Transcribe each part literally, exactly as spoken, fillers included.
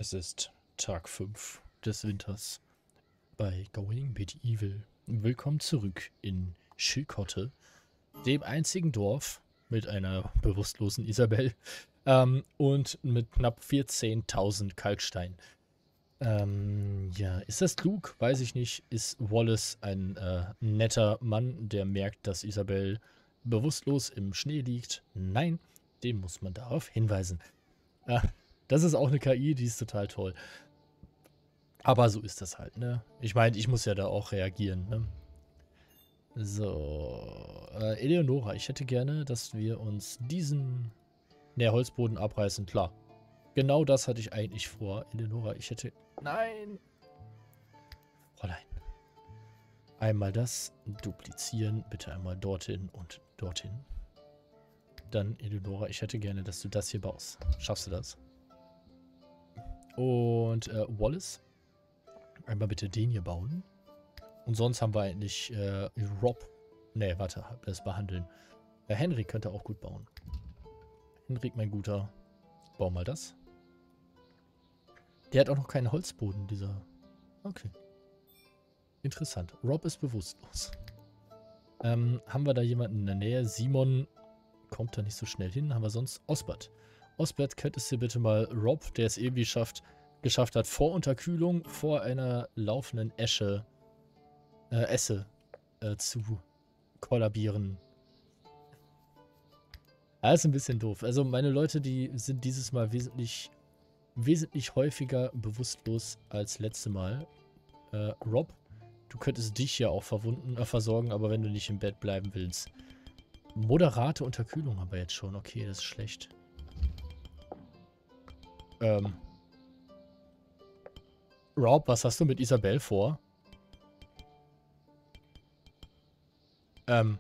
Es ist Tag fünf des Winters bei Going Medieval. Willkommen zurück in Schilkotte, dem einzigen Dorf mit einer bewusstlosen Isabel ähm, und mit knapp vierzehntausend Kalkstein. Ähm, ja, ist das klug? Weiß ich nicht. Ist Wallace ein äh, netter Mann, der merkt, dass Isabel bewusstlos im Schnee liegt? Nein, den muss man darauf hinweisen. Äh, das ist auch eine K I, die ist total toll. Aber so ist das halt, ne? Ich meine, ich muss ja da auch reagieren, ne? So, äh, Eleonora, ich hätte gerne, dass wir uns diesen, ne, Holzboden abreißen, klar. Genau das hatte ich eigentlich vor, Eleonora. Ich hätte, nein! Fräulein. Einmal das duplizieren, bitte einmal dorthin und dorthin. Dann, Eleonora, ich hätte gerne, dass du das hier baust. Schaffst du das? Und, äh, Wallace, einmal bitte den hier bauen. Und sonst haben wir eigentlich äh, Rob. Ne, warte, das behandeln. Äh, Henrik könnte auch gut bauen. Henrik, mein Guter. Bau mal das. Der hat auch noch keinen Holzboden, dieser. Okay. Interessant. Rob ist bewusstlos. Ähm, haben wir da jemanden in der Nähe? Simon kommt da nicht so schnell hin. Haben wir sonst Osbert. Osbert, könntest du bitte mal Rob, der es irgendwie schafft, geschafft hat, vor Unterkühlung, vor einer laufenden Esche Äh, Esse äh, zu kollabieren. Das ist ein bisschen doof. Also meine Leute, die sind dieses Mal wesentlich, wesentlich häufiger bewusstlos als letzte Mal. Äh, Rob, du könntest dich ja auch verwunden, äh, versorgen, aber wenn du nicht im Bett bleiben willst. Moderate Unterkühlung haben wir jetzt schon. Okay, das ist schlecht. Ähm. Rob, was hast du mit Isabel vor? Ähm.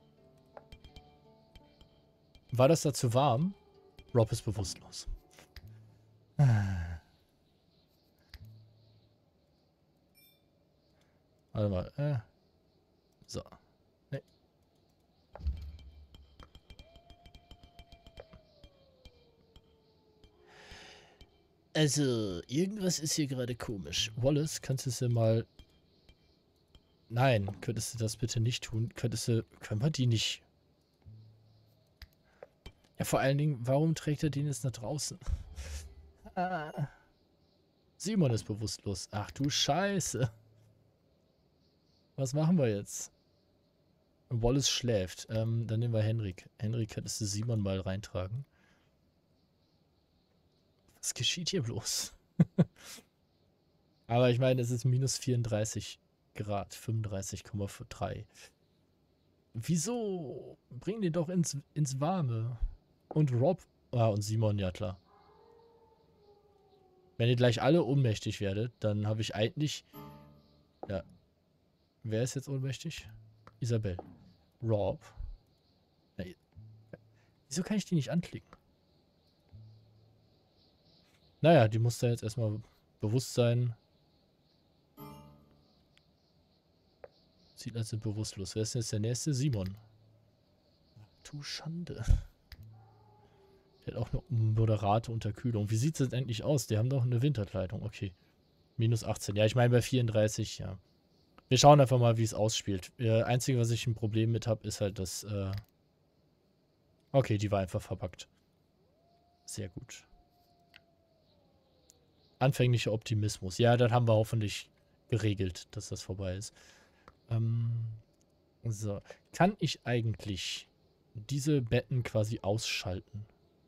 War das da zu warm? Rob ist bewusstlos. Warte mal. Äh. So. Nee. Also, irgendwas ist hier gerade komisch. Wallace, kannst du es ja mal... Nein, könntest du das bitte nicht tun? Könntest du... Können wir die nicht... Ja, vor allen Dingen, warum trägt er den jetzt nach draußen? Ah. Simon ist bewusstlos. Ach du Scheiße. Was machen wir jetzt? Wallace schläft. Ähm, dann nehmen wir Henrik. Henrik, könntest du Simon mal reintragen? Was geschieht hier bloß? Aber ich meine, es ist minus vierunddreißig Grad. fünfunddreißig Komma drei. Wieso? Bring den doch ins, ins Warme. Und Rob. Ah, und Simon, ja klar. Wenn ihr gleich alle ohnmächtig werdet, dann habe ich eigentlich... Ja. Wer ist jetzt ohnmächtig? Isabel. Rob. Na, wieso kann ich die nicht anklicken? Naja, die muss da jetzt erstmal bewusst sein. Sieht also bewusstlos. Wer ist denn jetzt der nächste? Simon. Du Schande. Der hat auch eine moderate Unterkühlung. Wie sieht es denn eigentlich aus? Die haben doch eine Winterkleidung. Okay. minus achtzehn. Ja, ich meine bei vierunddreißig, ja. Wir schauen einfach mal, wie es ausspielt. Das Einzige, was ich ein Problem mit habe, ist halt das, äh okay, die war einfach verpackt. Sehr gut. Anfänglicher Optimismus. Ja, dann haben wir hoffentlich geregelt, dass das vorbei ist. Ähm, so. Kann ich eigentlich diese Betten quasi ausschalten?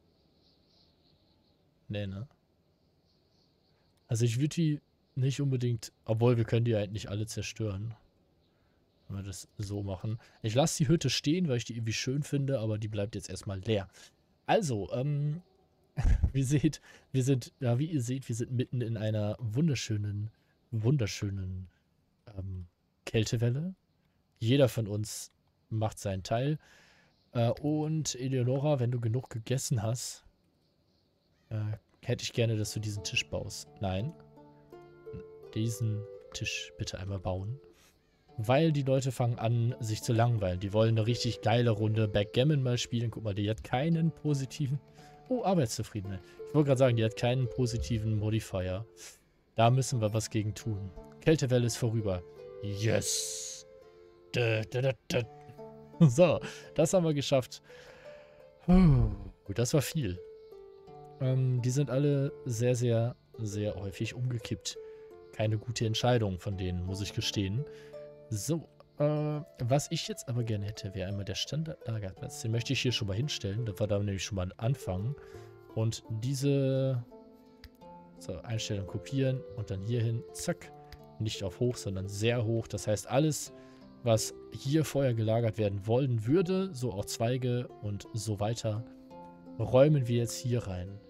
Nee, ne? Also ich würde die nicht unbedingt, obwohl wir können die halt nicht alle zerstören. Wenn wir das so machen. Ich lasse die Hütte stehen, weil ich die irgendwie schön finde, aber die bleibt jetzt erstmal leer. Also, ähm, wie seht, wir sind, ja, wie ihr seht, wir sind mitten in einer wunderschönen, wunderschönen ähm, Kältewelle. Jeder von uns macht seinen Teil. Äh, und Eleonora, wenn du genug gegessen hast, äh, hätte ich gerne, dass du diesen Tisch baust. Nein. Diesen Tisch bitte einmal bauen. Weil die Leute fangen an, sich zu langweilen. Die wollen eine richtig geile Runde Backgammon mal spielen. Guck mal, die hat keinen positiven Oh, Arbeitszufriedenheit. Ich wollte gerade sagen, die hat keinen positiven Modifier. Da müssen wir was gegen tun. Kältewelle ist vorüber. Yes. Da, da, da, da. So, das haben wir geschafft. Puh, das war viel. Ähm, die sind alle sehr, sehr, sehr häufig umgekippt. Keine gute Entscheidung von denen, muss ich gestehen. So, äh, was ich jetzt aber gerne hätte, wäre einmal der Standardlagerplatz. Den möchte ich hier schon mal hinstellen. Das war da nämlich schon mal anfangen. Und diese so, Einstellung kopieren und dann hier hin, zack. Nicht auf hoch, sondern sehr hoch. Das heißt, alles, was hier vorher gelagert werden wollen würde, so auch Zweige und so weiter, räumen wir jetzt hier rein.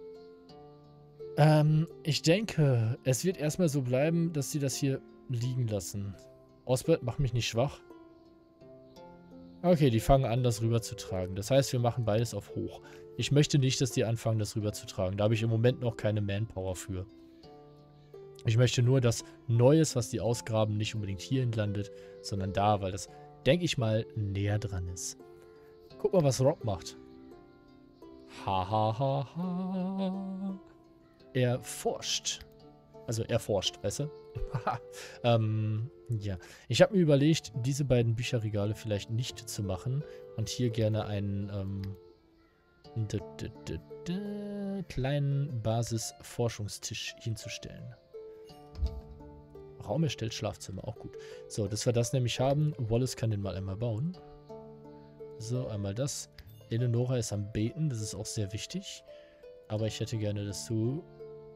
Ähm, ich denke, es wird erstmal so bleiben, dass sie das hier liegen lassen. Osbert, mach mich nicht schwach. Okay, die fangen an, das rüberzutragen. Das heißt, wir machen beides auf hoch. Ich möchte nicht, dass die anfangen, das rüberzutragen. Da habe ich im Moment noch keine Manpower für. Ich möchte nur, dass Neues, was die ausgraben, nicht unbedingt hierhin landet, sondern da, weil das, denke ich mal, näher dran ist. Guck mal, was Rob macht. Ha, ha, ha, ha. Er forscht. Also er forscht, weißt du? ähm, ja. Ich habe mir überlegt, diese beiden Bücherregale vielleicht nicht zu machen und hier gerne einen ähm, d -d -d -d kleinen Basis-Forschungstisch hinzustellen. Raum erstellt Schlafzimmer, auch gut. So, dass wir das nämlich haben. Wallace kann den mal einmal bauen. So, einmal das. Eleonora ist am Beten, das ist auch sehr wichtig. Aber ich hätte gerne, dass du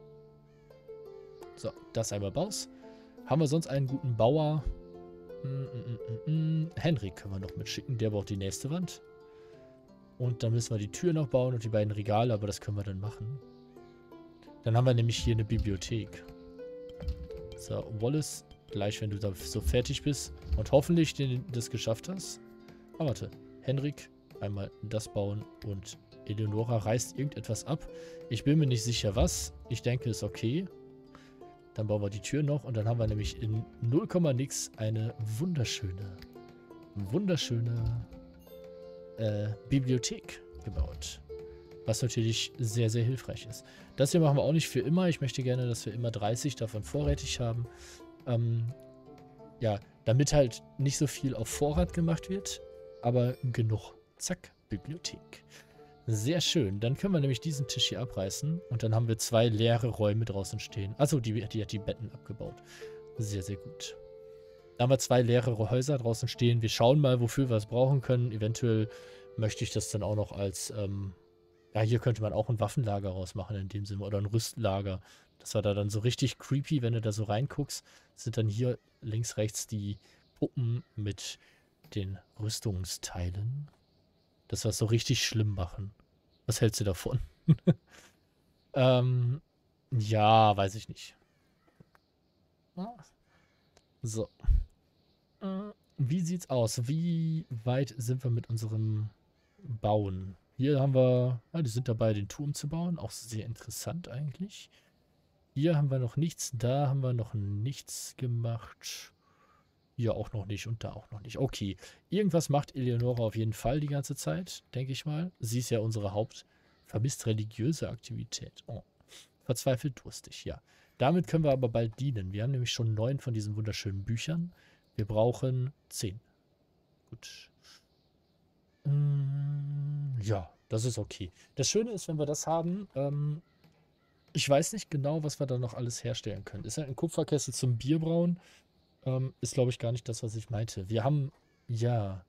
so, das einmal baust. Haben wir sonst einen guten Bauer? Mm, mm, mm, mm. Henrik können wir noch mitschicken, der baut die nächste Wand. Und dann müssen wir die Tür noch bauen und die beiden Regale, aber das können wir dann machen. Dann haben wir nämlich hier eine Bibliothek. So, Wallace, gleich wenn du da so fertig bist und hoffentlich den, das geschafft hast. Ah, warte. Henrik, einmal das bauen und Eleonora reißt irgendetwas ab. Ich bin mir nicht sicher, was. Ich denke, ist okay. Dann bauen wir die Tür noch und dann haben wir nämlich in null Komma nix eine wunderschöne, wunderschöne äh, Bibliothek gebaut. Was natürlich sehr, sehr hilfreich ist. Das hier machen wir auch nicht für immer. Ich möchte gerne, dass wir immer dreißig davon vorrätig haben. Ähm, ja, damit halt nicht so viel auf Vorrat gemacht wird, aber genug. Zack, Bibliothek. Sehr schön. Dann können wir nämlich diesen Tisch hier abreißen und dann haben wir zwei leere Räume draußen stehen. Achso, die, die hat die Betten abgebaut. Sehr, sehr gut. Dann haben wir zwei leere Häuser draußen stehen. Wir schauen mal, wofür wir es brauchen können. Eventuell möchte ich das dann auch noch als, ähm, ja, hier könnte man auch ein Waffenlager rausmachen in dem Sinne oder ein Rüstlager. Das war da dann so richtig creepy, wenn du da so reinguckst. Sind dann hier links, rechts die Puppen mit den Rüstungsteilen. Das war so richtig schlimm machen. Was hältst du davon? ähm, ja, weiß ich nicht. So. Äh, wie sieht's aus? Wie weit sind wir mit unserem Bauen? Hier haben wir, ja, die sind dabei, den Turm zu bauen. Auch sehr interessant eigentlich. Hier haben wir noch nichts. Da haben wir noch nichts gemacht. Hier auch noch nicht und da auch noch nicht. Okay, irgendwas macht Eleonora auf jeden Fall die ganze Zeit, denke ich mal. Sie ist ja unsere Haupt... Vermisst religiöse Aktivität. Oh, verzweifelt durstig, ja. Damit können wir aber bald dienen. Wir haben nämlich schon neun von diesen wunderschönen Büchern. Wir brauchen zehn. Gut. Mm, ja, das ist okay. Das Schöne ist, wenn wir das haben, ähm, ich weiß nicht genau, was wir da noch alles herstellen können. Ist halt ein Kupferkessel zum Bierbrauen. Ähm, ist, glaube ich, gar nicht das, was ich meinte. Wir haben, ja,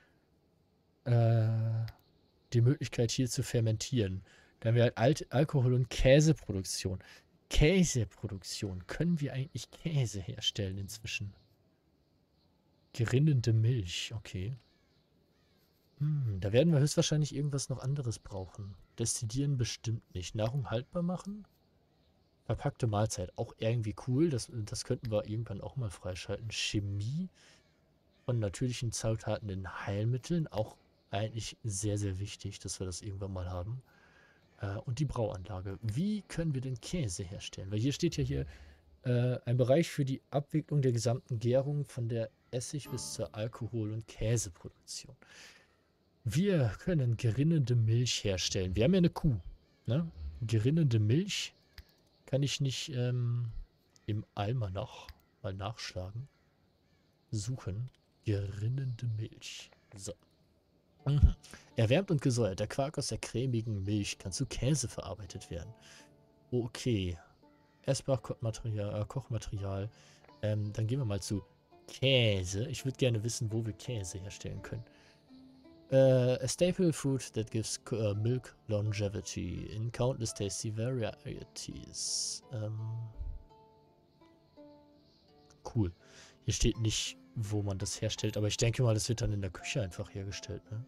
äh, die Möglichkeit hier zu fermentieren. Da haben wir halt Al Alkohol- und Käseproduktion. Käseproduktion. Können wir eigentlich Käse herstellen inzwischen? Gerinnende Milch. Okay. Hm, da werden wir höchstwahrscheinlich irgendwas noch anderes brauchen. Destillieren bestimmt nicht. Nahrung haltbar machen? Verpackte Mahlzeit. Auch irgendwie cool. Das, das könnten wir irgendwann auch mal freischalten. Chemie von natürlichen Zutaten in Heilmitteln. Auch eigentlich sehr, sehr wichtig, dass wir das irgendwann mal haben. Äh, und die Brauanlage. Wie können wir denn Käse herstellen? Weil hier steht ja hier äh, ein Bereich für die Abwicklung der gesamten Gärung von der Essig bis zur Alkohol- und Käseproduktion. Wir können gerinnende Milch herstellen. Wir haben ja eine Kuh. Ne? Gerinnende Milch kann ich nicht ähm, im Almanach mal nachschlagen. Suchen. Gerinnende Milch. So. Mhm. Erwärmt und gesäuert. Der Quark aus der cremigen Milch kann zu Käse verarbeitet werden. Okay. Essbar Kochmaterial. Äh, Kochmaterial. Ähm, dann gehen wir mal zu Käse. Ich würde gerne wissen, wo wir Käse herstellen können. Uh, a staple food that gives uh, milk longevity in countless tasty varieties. Ähm, cool. Hier steht nicht, wo man das herstellt, aber ich denke mal, das wird dann in der Küche einfach hergestellt, ne?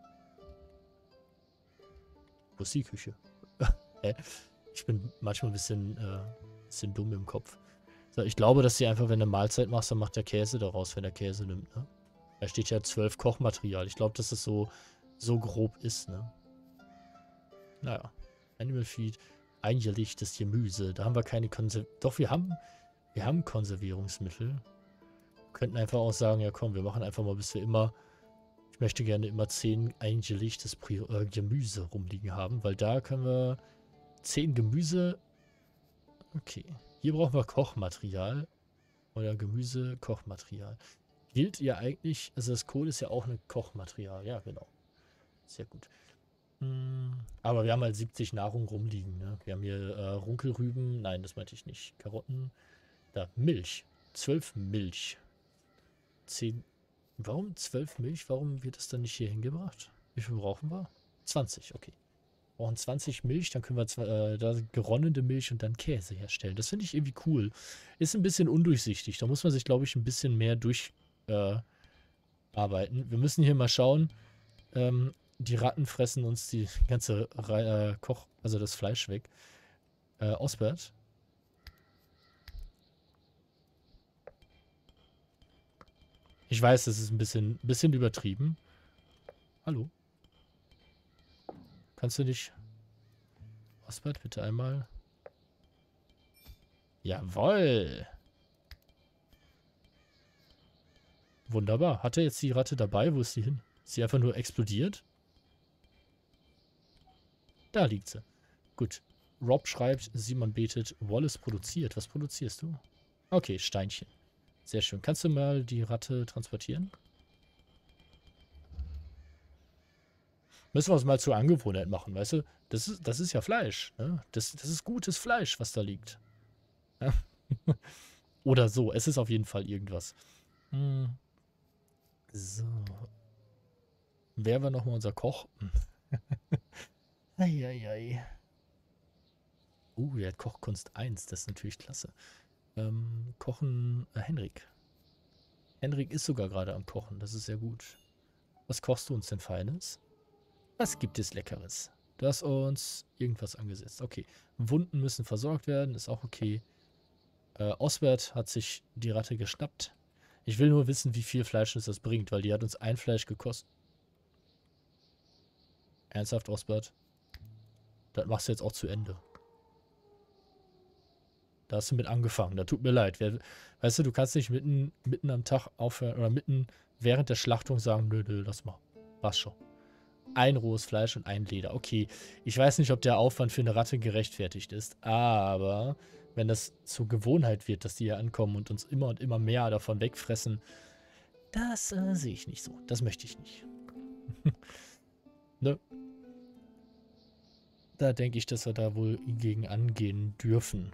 Wo ist die Küche? äh, ich bin manchmal ein bisschen, äh, bisschen dumm im Kopf. So, ich glaube, dass sie einfach, wenn du eine Mahlzeit machst, dann macht der Käse daraus, wenn der Käse nimmt, ne? Da steht ja zwölf Kochmaterial. Ich glaube, dass das so, so grob ist, ne? Naja. Animal Feed, eingelegtes Gemüse. Da haben wir keine Konserv... Doch, wir haben, wir haben Konservierungsmittel. Wir könnten einfach auch sagen, ja komm, wir machen einfach mal, bis wir immer... Ich möchte gerne immer zehn eingelegtes Pri äh, Gemüse rumliegen haben, weil da können wir zehn Gemüse... Okay. Hier brauchen wir Kochmaterial. Oder Gemüse, Kochmaterial. Gilt ja eigentlich, also das Kohl ist ja auch ein Kochmaterial. Ja, genau. Sehr gut. Hm, aber wir haben halt siebzig Nahrung rumliegen, ne? Wir haben hier äh, Runkelrüben. Nein, das meinte ich nicht. Karotten. Da, Milch. zwölf Milch. zehn. Warum zwölf Milch? Warum wird das dann nicht hier hingebracht? Wie viel brauchen wir? zwanzig, okay. Wir brauchen zwanzig Milch, dann können wir zwar, äh, da geronnene Milch und dann Käse herstellen. Das finde ich irgendwie cool. Ist ein bisschen undurchsichtig. Da muss man sich, glaube ich, ein bisschen mehr durch äh, arbeiten. Wir müssen hier mal schauen. Ähm, die Ratten fressen uns die ganze Re äh, Koch, also das Fleisch weg. Äh, Osbert. Ich weiß, das ist ein bisschen, bisschen übertrieben. Hallo? Kannst du nicht... Osbert, bitte einmal... Jawoll! Wunderbar. Hat er jetzt die Ratte dabei? Wo ist sie hin? Ist sie einfach nur explodiert? Da liegt sie. Gut. Rob schreibt, Simon betet, Wallace produziert. Was produzierst du? Okay, Steinchen. Sehr schön. Kannst du mal die Ratte transportieren? Müssen wir uns mal zur Angewohnheit machen, weißt du? Das ist, das ist ja Fleisch. Ne? Das, das ist gutes Fleisch, was da liegt. Ja? Oder so. Es ist auf jeden Fall irgendwas. Hm. So. Wer war nochmal unser Koch? Eieiei. Uh, der hat Kochkunst eins. Das ist natürlich klasse. Ähm, Kochen, äh, Henrik. Henrik ist sogar gerade am Kochen. Das ist sehr gut. Was kochst du uns denn Feines? Was gibt es Leckeres? Du hast uns irgendwas angesetzt. Okay. Wunden müssen versorgt werden. Ist auch okay. Äh, Osbert hat sich die Ratte geschnappt. Ich will nur wissen, wie viel Fleisch uns das bringt, weil die hat uns ein Fleisch gekostet. Ernsthaft, Osbert? Das machst du jetzt auch zu Ende. Da hast du mit angefangen. Da tut mir leid. Wer, weißt du, du kannst nicht mitten, mitten am Tag aufhören oder mitten während der Schlachtung sagen, nö, nö, lass mal. Was schon. Ein rohes Fleisch und ein Leder. Okay, ich weiß nicht, ob der Aufwand für eine Ratte gerechtfertigt ist, aber wenn das zur Gewohnheit wird, dass die hier ankommen und uns immer und immer mehr davon wegfressen, das äh, sehe ich nicht so. Das möchte ich nicht. Ne? Da denke ich, dass wir da wohl gegen angehen dürfen.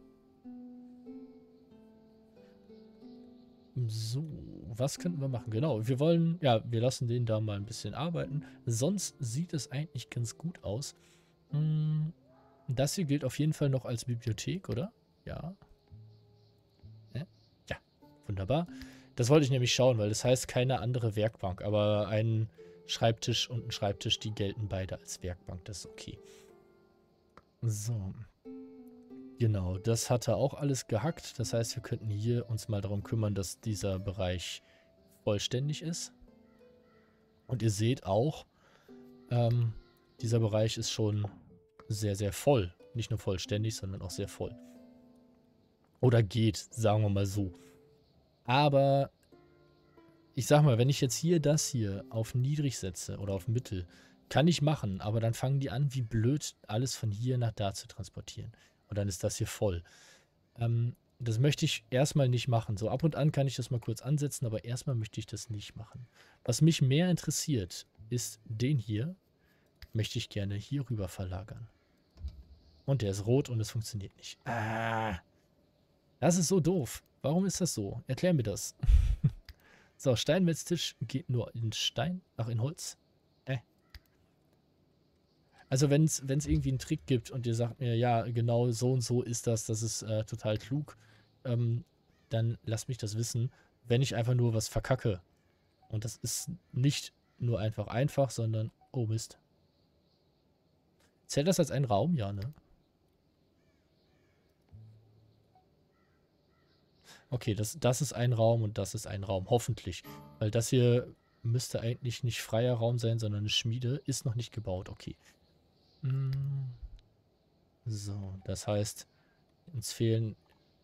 So, was könnten wir machen? Genau, wir wollen, ja, wir lassen den da mal ein bisschen arbeiten. Sonst sieht es eigentlich ganz gut aus. Hm, das hier gilt auf jeden Fall noch als Bibliothek, oder? Ja. Ja, ja, wunderbar. Das wollte ich nämlich schauen, weil das heißt keine andere Werkbank, aber ein Schreibtisch und ein Schreibtisch, die gelten beide als Werkbank, das ist okay. So. Genau, das hatte auch alles gehackt. Das heißt, wir könnten hier uns mal darum kümmern, dass dieser Bereich vollständig ist. Und ihr seht auch, ähm, dieser Bereich ist schon sehr, sehr voll. Nicht nur vollständig, sondern auch sehr voll. Oder geht, sagen wir mal so. Aber ich sag mal, wenn ich jetzt hier das hier auf niedrig setze oder auf mittel, Kann ich machen, aber dann fangen die an, wie blöd, alles von hier nach da zu transportieren. Und dann ist das hier voll. Ähm, das möchte ich erstmal nicht machen. So ab und an kann ich das mal kurz ansetzen, aber erstmal möchte ich das nicht machen. Was mich mehr interessiert, ist den hier. Möchte ich gerne hier rüber verlagern. Und der ist rot und es funktioniert nicht. Ah, das ist so doof. Warum ist das so? Erklär mir das. So, Steinmetztisch geht nur in Stein, ach in Holz. Äh. Also wenn es irgendwie einen Trick gibt und ihr sagt mir, ja, genau so und so ist das, das ist äh, total klug, ähm, dann lasst mich das wissen, wenn ich einfach nur was verkacke. Und das ist nicht nur einfach einfach, sondern, oh Mist. Zählt das als ein Raum? Ja, ne? Okay, das, das ist ein Raum und das ist ein Raum, hoffentlich. Weil das hier müsste eigentlich nicht freier Raum sein, sondern eine Schmiede. Ist noch nicht gebaut, okay. So, das heißt, uns fehlen...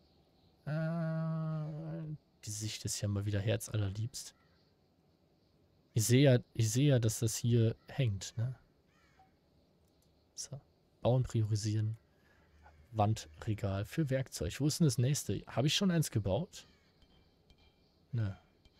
Äh, die Sicht ist ja mal wieder herzallerliebst. Ich sehe ja, ich sehe ja, dass das hier hängt, ne? So, bauen, priorisieren. Wandregal für Werkzeug. Wo ist denn das nächste? Habe ich schon eins gebaut? Ne.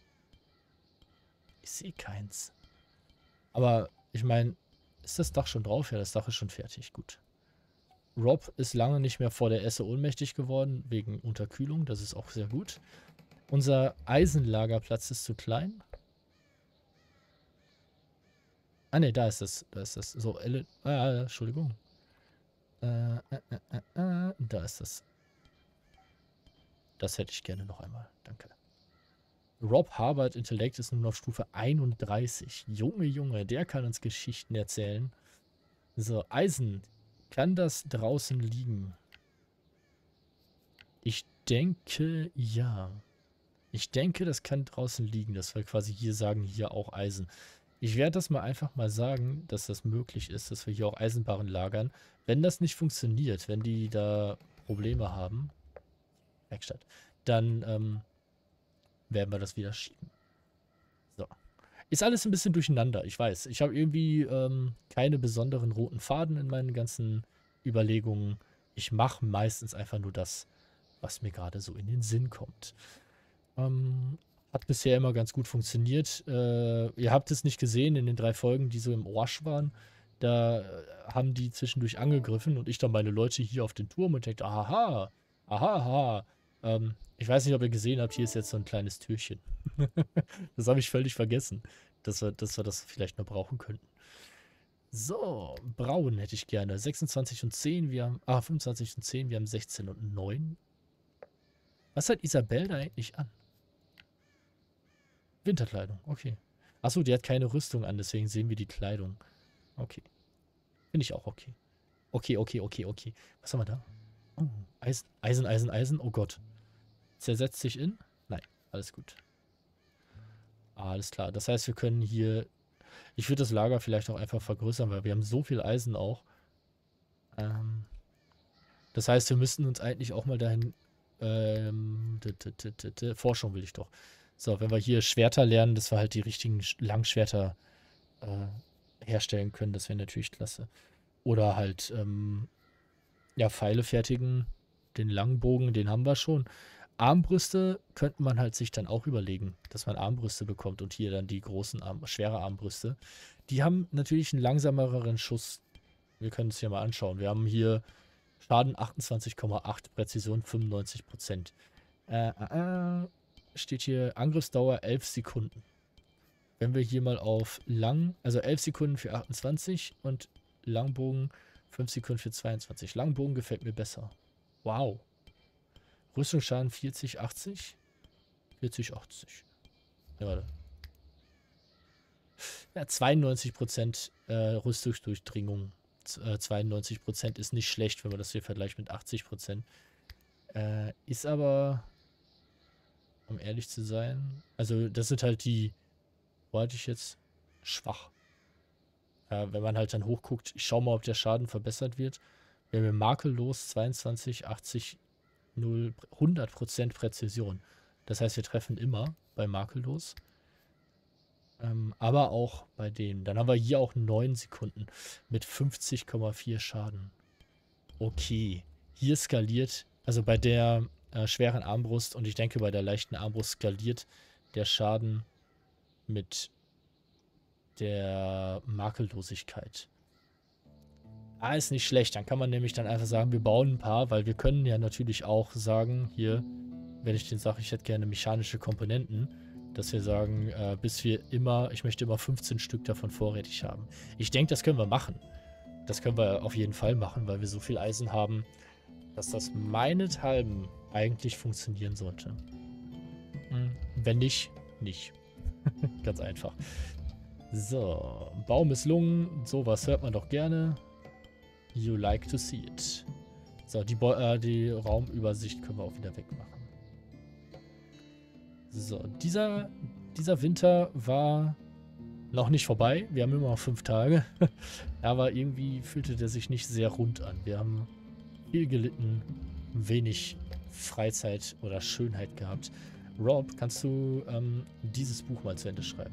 Ich sehe keins. Aber ich meine, ist das Dach schon drauf? Ja, das Dach ist schon fertig. Gut. Rob ist lange nicht mehr vor der Esse ohnmächtig geworden, wegen Unterkühlung. Das ist auch sehr gut. Unser Eisenlagerplatz ist zu klein. Ah ne, da ist es. Da ist das. So, Elle ah, Entschuldigung. Äh, äh, äh, äh, da ist das. Das hätte ich gerne noch einmal. Danke. Rob Harbert Intellekt ist nun auf Stufe einunddreißig. Junge, Junge, der kann uns Geschichten erzählen. So, Eisen. Kann das draußen liegen? Ich denke, ja. Ich denke, das kann draußen liegen, dass wir quasi hier sagen, hier auch Eisen. Ich werde das mal einfach mal sagen, dass das möglich ist, dass wir hier auch Eisenbarren lagern. Wenn das nicht funktioniert, wenn die da Probleme haben, Werkstatt, dann ähm, werden wir das wieder schieben. So. Ist alles ein bisschen durcheinander, ich weiß. Ich habe irgendwie ähm, keine besonderen roten Faden in meinen ganzen Überlegungen. Ich mache meistens einfach nur das, was mir gerade so in den Sinn kommt. Ähm, hat bisher immer ganz gut funktioniert. Äh, ihr habt es nicht gesehen in den drei Folgen, die so im Orsch waren. Da äh, haben die zwischendurch angegriffen und ich dann meine Leute hier auf den Turm und denke, aha, aha, aha. Ähm, ich weiß nicht, ob ihr gesehen habt, hier ist jetzt so ein kleines Türchen. Das habe ich völlig vergessen, dass wir, dass wir das vielleicht noch brauchen könnten. So, braun hätte ich gerne. sechsundzwanzig und zehn, wir haben, ah, fünfundzwanzig und zehn, wir haben sechzehn und neun. Was hat Isabel da eigentlich an? Winterkleidung, okay. Achso, die hat keine Rüstung an, deswegen sehen wir die Kleidung. Okay. Finde ich auch okay. Okay, okay, okay, okay. Was haben wir da? Oh, Eisen, Eisen, Eisen, Eisen. Oh Gott. Zersetzt sich in? Nein, alles gut. Alles klar. Das heißt, wir können hier... Ich würde das Lager vielleicht auch einfach vergrößern, weil wir haben so viel Eisen auch. Ähm, das heißt, wir müssten uns eigentlich auch mal dahin... Ähm, Forschung will ich doch. So, wenn wir hier Schwerter lernen, dass wir halt die richtigen Langschwerter äh, herstellen können, das wäre natürlich klasse. Oder halt, ähm, ja, Pfeile fertigen. Den Langbogen, den haben wir schon. Armbrüste könnte man halt sich dann auch überlegen, dass man Armbrüste bekommt und hier dann die großen, Arm schwere Armbrüste. Die haben natürlich einen langsameren Schuss. Wir können es hier mal anschauen. Wir haben hier Schaden achtundzwanzig Komma acht, Präzision fünfundneunzig Prozent. Äh, äh, steht hier Angriffsdauer elf Sekunden. Wenn wir hier mal auf lang, also elf Sekunden für achtundzwanzig und Langbogen fünf Sekunden für zweiundzwanzig. Langbogen gefällt mir besser. Wow. Rüstungsschaden vierzig, achtzig? vierzig, achtzig. Ja, warte. Ja, zweiundneunzig Prozent äh, Rüstungsdurchdringung. Äh, zweiundneunzig Prozent ist nicht schlecht, wenn man das hier vergleicht mit achtzig Prozent. Äh, ist aber, um ehrlich zu sein, also das sind halt die, wo hatte ich jetzt? Schwach. Ja, wenn man halt dann hochguckt, ich schau mal, ob der Schaden verbessert wird. Wir haben makellos zweiundzwanzig, achtzig, null, hundert Prozent Präzision. Das heißt, wir treffen immer bei makellos. Ähm, aber auch bei denen. Dann haben wir hier auch neun Sekunden mit fünfzig Komma vier Schaden. Okay. Hier skaliert, also bei der äh, schweren Armbrust und ich denke bei der leichten Armbrust skaliert der Schaden mit der Makellosigkeit. Ah, ist nicht schlecht. Dann kann man nämlich dann einfach sagen, wir bauen ein paar, weil wir können ja natürlich auch sagen, hier, wenn ich den sage, ich hätte gerne mechanische Komponenten, dass wir sagen, äh, bis wir immer, ich möchte immer fünfzehn Stück davon vorrätig haben. Ich denke, das können wir machen. Das können wir auf jeden Fall machen, weil wir so viel Eisen haben, dass das meinethalben eigentlich funktionieren sollte. Hm, wenn nicht, nicht. Ganz einfach. So, Bau misslungen. Sowas hört man doch gerne. You like to see it. So, die, Bo äh, die Raumübersicht können wir auch wieder wegmachen. So, dieser, dieser Winter war noch nicht vorbei. Wir haben immer noch fünf Tage. Aber irgendwie fühlte der sich nicht sehr rund an. Wir haben viel gelitten, wenig Freizeit oder Schönheit gehabt. Rob, kannst du ähm, dieses Buch mal zu Ende schreiben?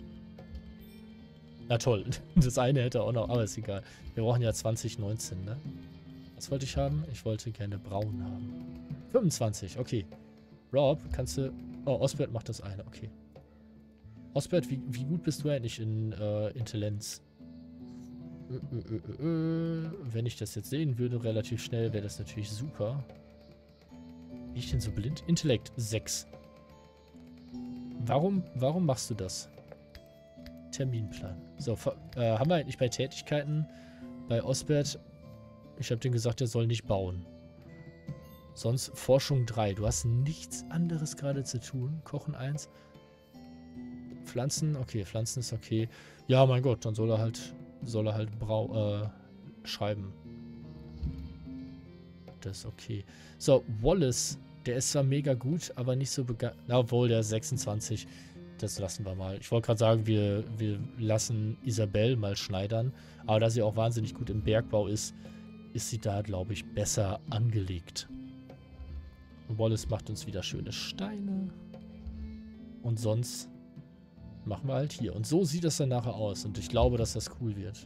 Na toll, das eine hätte auch noch, aber ist egal. Wir brauchen ja zwanzig neunzehn, ne? Was wollte ich haben? Ich wollte gerne braun haben. fünfundzwanzig, okay. Rob, kannst du... Oh, Osbert macht das eine, okay. Osbert, wie, wie gut bist du eigentlich in äh, Intelligenz? Äh, äh, äh, äh. Wenn ich das jetzt sehen würde, relativ schnell, wäre das natürlich super. Bin ich denn so blind? Intellekt, sechs. Warum, warum machst du das? Terminplan. So, äh, haben wir eigentlich bei Tätigkeiten bei Osbert, ich habe dem gesagt, er soll nicht bauen. Sonst Forschung drei. Du hast nichts anderes gerade zu tun. Kochen eins. Pflanzen, okay, Pflanzen ist okay. Ja, mein Gott, dann soll er halt, soll er halt brau äh, schreiben. Das ist okay. So, Wallace, der ist zwar mega gut, aber nicht so begeistert. Obwohl, der ist sechsundzwanzig. Das lassen wir mal. Ich wollte gerade sagen, wir, wir lassen Isabelle mal schneidern. Aber da sie auch wahnsinnig gut im Bergbau ist, ist sie da, glaube ich, besser angelegt. Und Wallace macht uns wieder schöne Steine. Und sonst machen wir halt hier. Und so sieht das dann nachher aus. Und ich glaube, dass das cool wird.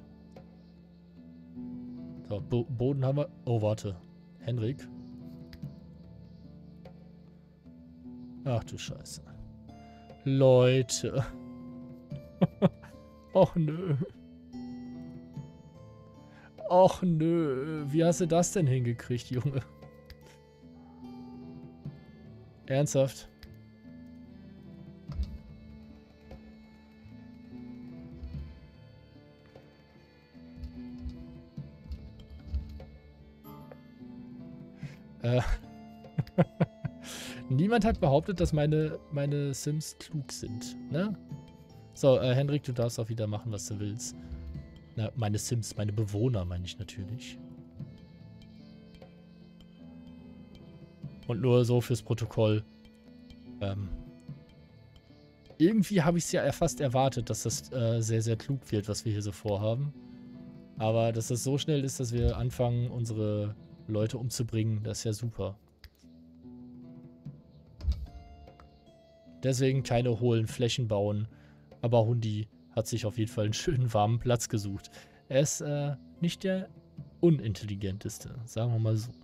So, Bo Boden haben wir... Oh, warte. Henrik. Ach du Scheiße. Leute. Och nö. Och nö. Wie hast du das denn hingekriegt, Junge? Ernsthaft? Äh. Niemand hat behauptet, dass meine, meine Sims klug sind, ne? So, äh, Henrik, du darfst auch wieder machen, was du willst. Na, meine Sims, meine Bewohner meine ich natürlich. Und nur so fürs Protokoll. Ähm, irgendwie habe ich es ja fast erwartet, dass das äh, sehr, sehr klug wird, was wir hier so vorhaben. Aber dass das so schnell ist, dass wir anfangen, unsere Leute umzubringen, das ist ja super. Deswegen keine hohlen Flächen bauen. Aber Hundi hat sich auf jeden Fall einen schönen warmen Platz gesucht. Er ist äh, nicht der unintelligenteste, sagen wir mal so.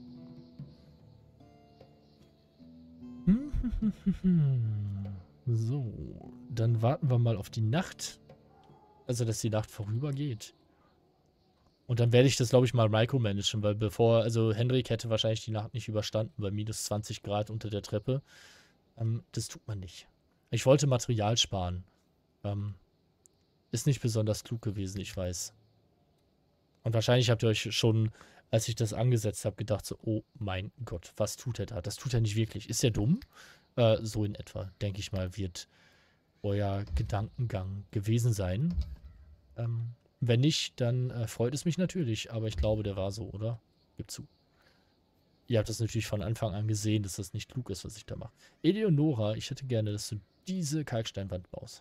So, dann warten wir mal auf die Nacht. Also, dass die Nacht vorübergeht. Und dann werde ich das, glaube ich, mal micromanagen, weil bevor, also Henrik hätte wahrscheinlich die Nacht nicht überstanden bei minus zwanzig Grad unter der Treppe. Ähm, das tut man nicht. Ich wollte Material sparen. Ähm, ist nicht besonders klug gewesen, ich weiß. Und wahrscheinlich habt ihr euch schon, als ich das angesetzt habe, gedacht so, oh mein Gott, was tut er da? Das tut er nicht wirklich. Ist er dumm? Äh, so in etwa, denke ich mal, wird euer Gedankengang gewesen sein. Ähm, wenn nicht, dann äh, freut es mich natürlich, aber ich glaube, der war so, oder? Gib zu. Ihr habt das natürlich von Anfang an gesehen, dass das nicht klug ist, was ich da mache. Eleonora, ich hätte gerne, dass du diese Kalksteinwand baust.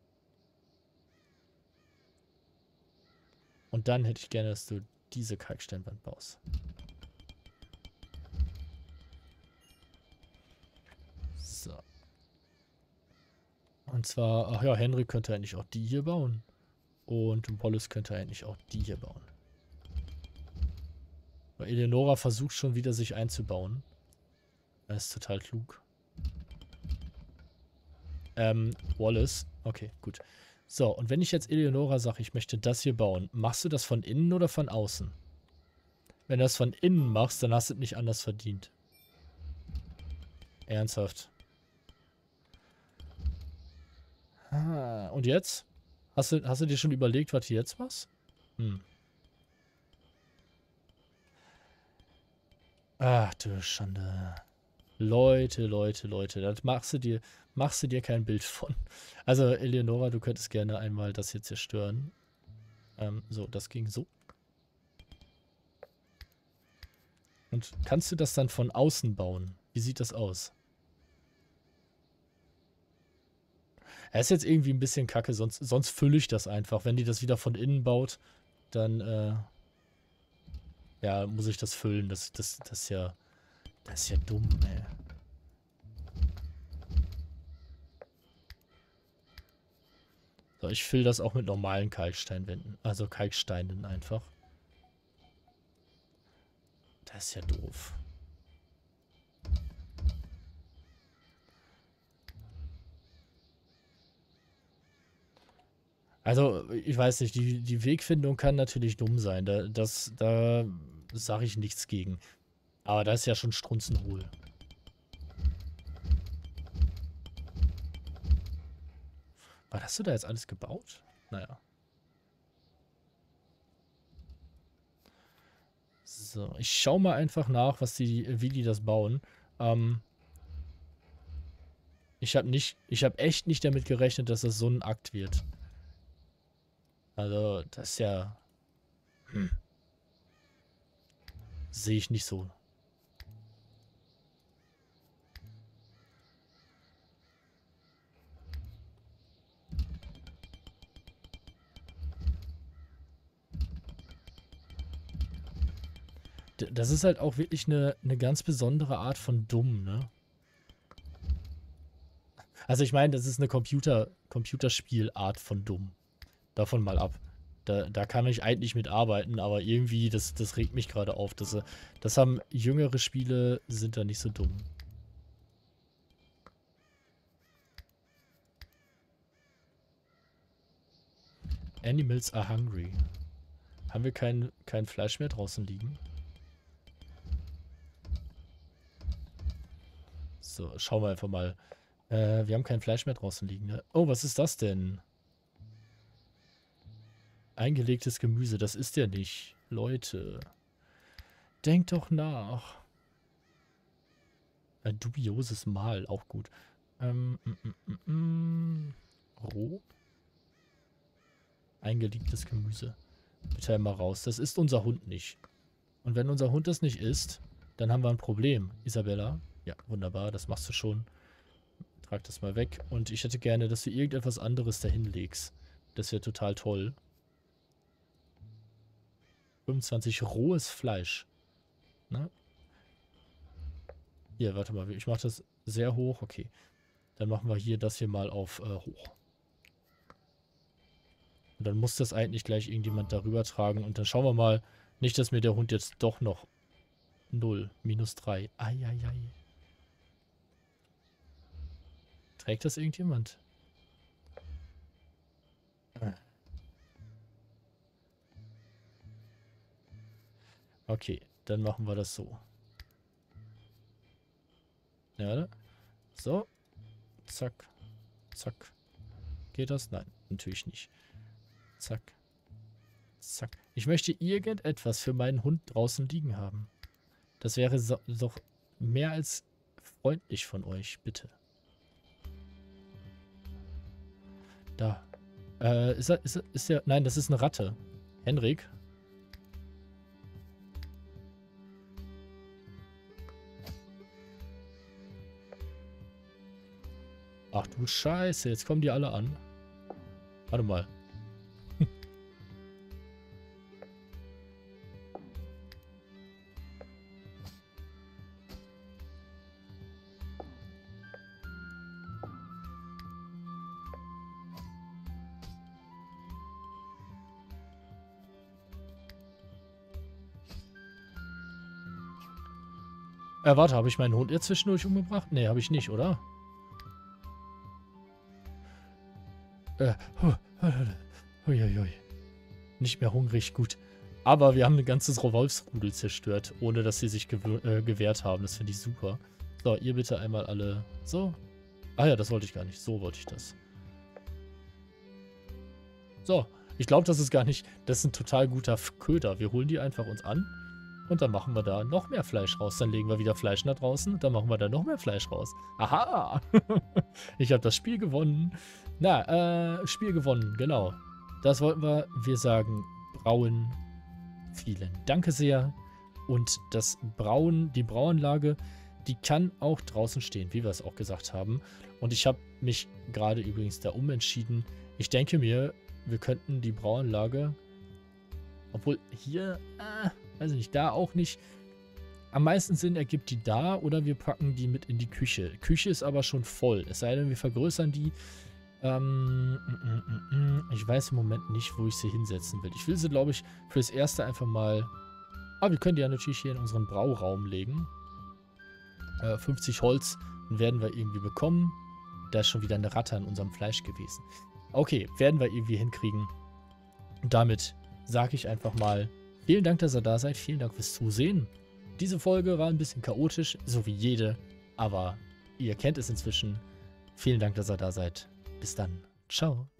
Und dann hätte ich gerne, dass du diese Kalksteinwand baust. So. Und zwar, ach ja, Henry könnte eigentlich auch die hier bauen. Und Wallace könnte eigentlich auch die hier bauen. Weil Eleonora versucht schon wieder, sich einzubauen. Das ist total klug. Ähm, Wallace. Okay, gut. So, und wenn ich jetzt Eleonora sage, ich möchte das hier bauen, machst du das von innen oder von außen? Wenn du das von innen machst, dann hast du es nicht anders verdient. Ernsthaft. Ah, und jetzt? Hast du, hast du dir schon überlegt, was du jetzt machst? Hm. Ach du Schande. Leute, Leute, Leute, da machst du dir, machst du dir kein Bild von. Also, Eleonora, du könntest gerne einmal das hier zerstören. Ähm, so, das ging so. Und kannst du das dann von außen bauen? Wie sieht das aus? Er ist jetzt irgendwie ein bisschen kacke, sonst, sonst fülle ich das einfach. Wenn die das wieder von innen baut, dann, äh, ja, muss ich das füllen. Das, das, das ist ja, das ist ja dumm, ey. So, ich fülle das auch mit normalen Kalksteinwänden. Also Kalksteinen einfach. Das ist ja doof. Also, ich weiß nicht, die, die Wegfindung kann natürlich dumm sein. Da, das, da sage ich nichts gegen. Aber das ist ja schon strunzenhohl. Was hast du da jetzt alles gebaut? Naja. So, ich schau mal einfach nach, was die, wie die das bauen. Ähm, ich habe nicht, ich habe echt nicht damit gerechnet, dass das so ein Akt wird. Also, das ist ja, hm, sehe ich nicht so. D- Das ist halt auch wirklich eine, eine ganz besondere Art von dumm, ne? Also ich meine, das ist eine Computer, Computerspielart von dumm. Davon mal ab. Da, da kann ich eigentlich mit arbeiten, aber irgendwie, das, das regt mich gerade auf. Das, äh, das haben jüngere Spiele, sind da nicht so dumm. Animals are hungry. Haben wir kein, kein Fleisch mehr draußen liegen? So, schauen wir einfach mal. Äh, wir haben kein Fleisch mehr draußen liegen, ne? Oh, was ist das denn? Eingelegtes Gemüse, das ist ja nicht. Leute, denkt doch nach. Ein dubioses Mahl, auch gut. Ähm, mm, mm, mm, mm. Roh? Eingelegtes Gemüse. Bitte einmal raus. Das ist unser Hund nicht. Und wenn unser Hund das nicht isst, dann haben wir ein Problem. Isabella? Ja, wunderbar, das machst du schon. Trag das mal weg. Und ich hätte gerne, dass du irgendetwas anderes dahin legst. Das wäre total toll. fünfundzwanzig rohes Fleisch. Na? Hier, warte mal. Ich mache das sehr hoch. Okay. Dann machen wir hier das hier mal auf äh, hoch. Und dann muss das eigentlich gleich irgendjemand darüber tragen. Und dann schauen wir mal. Nicht, dass mir der Hund jetzt doch noch null, minus drei. Eieiei. Trägt das irgendjemand? Okay, dann machen wir das so. Ja, oder? So. Zack. Zack. Geht das? Nein, natürlich nicht. Zack. Zack. Ich möchte irgendetwas für meinen Hund draußen liegen haben. Das wäre so, doch mehr als freundlich von euch, bitte. Da. Äh, ist er, ist er, ist er, nein, das ist eine Ratte. Henrik? Ach du Scheiße, jetzt kommen die alle an. Warte mal. Äh, warte, habe ich meinen Hund jetzt zwischendurch umgebracht? Nee, habe ich nicht, oder? Äh, hu, hu, hui, hui, hui. Nicht mehr hungrig, gut. Aber wir haben ein ganzes Wolfsrudel zerstört, ohne dass sie sich gew äh, gewehrt haben. Das finde ich super. So, ihr bitte einmal alle so. Ah ja, das wollte ich gar nicht. So wollte ich das. So, ich glaube, das ist gar nicht... Das ist ein total guter Köder. Wir holen die einfach uns an und dann machen wir da noch mehr Fleisch raus. Dann legen wir wieder Fleisch nach draußen und dann machen wir da noch mehr Fleisch raus. Aha! Ich habe das Spiel gewonnen. Na, äh, Spiel gewonnen, genau. Das wollten wir. Wir sagen Brauen. Vielen Dank sehr. Und das Brauen, die Brauanlage, die kann auch draußen stehen, wie wir es auch gesagt haben. Und ich habe mich gerade übrigens da umentschieden. Ich denke mir, wir könnten die Brauanlage, obwohl hier, äh, weiß ich nicht, da auch nicht, am meisten Sinn ergibt die da oder wir packen die mit in die Küche. Küche ist aber schon voll, es sei denn, wir vergrößern die. Ähm, mm, mm, mm, ich weiß im Moment nicht, wo ich sie hinsetzen will. Ich will sie, glaube ich, fürs Erste einfach mal... Ah, wir können die ja natürlich hier in unseren Brauraum legen. Äh, fünfzig Holz werden wir irgendwie bekommen. Da ist schon wieder eine Ratte an unserem Fleisch gewesen. Okay, werden wir irgendwie hinkriegen. Und damit sage ich einfach mal, vielen Dank, dass ihr da seid. Vielen Dank fürs Zusehen. Diese Folge war ein bisschen chaotisch, so wie jede. Aber ihr kennt es inzwischen. Vielen Dank, dass ihr da seid. Bis dann. Ciao.